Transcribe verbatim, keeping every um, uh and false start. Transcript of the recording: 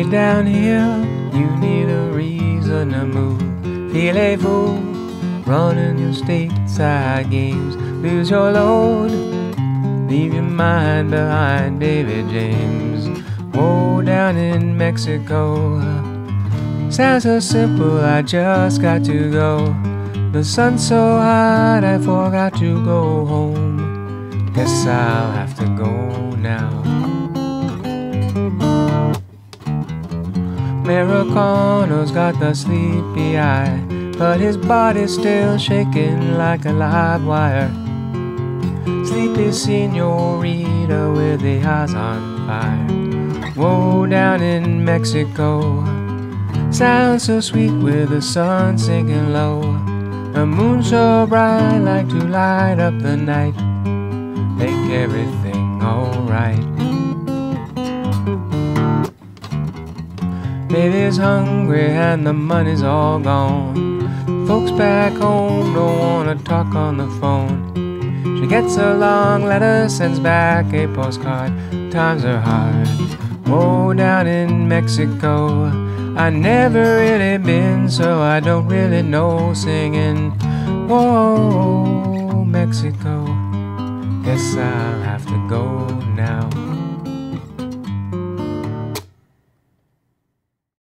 down here, you need a reason to move. Feel a fool running your stateside games. Lose your load, leave your mind behind, David James. Whoa, down in Mexico, sounds so simple, I just got to go. The sun's so hot, I forgot to go home. Guess I'll have to go now. Americano's got the sleepy eye, but his body's still shaking like a live wire. Sleepy senorita with the eyes on fire. Whoa, down in Mexico, sounds so sweet with the sun sinking low. The moon so bright, like to light up the night, make everything alright. Baby's hungry and the money's all gone. Folks back home don't wanna talk on the phone. She gets a long letter, sends back a postcard. Times are hard. Whoa, down in Mexico, I never really been, so I don't really know singing. Whoa, Mexico, guess I'll have to go now.